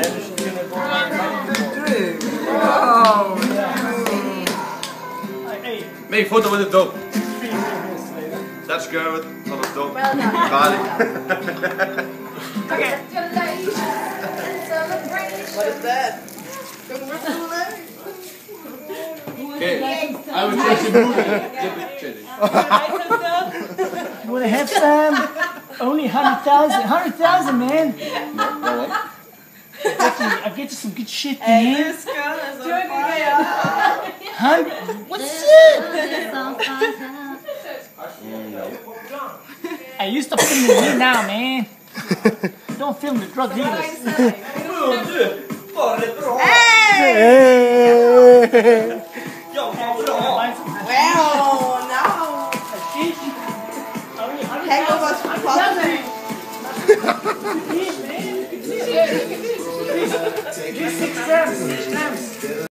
Make photo with the dog. That's good. Not a dog. Well done. Bali. Okay. What is that? Okay, I will change the movie. You wanna have some? Only 100,000, man. No, what? I'll get you some good shit, man. This girl is on fire. What's it? Hey, you stop filming me now, man. Don't film the drug dealers. Well, no. Hangovers from possible. Six grams.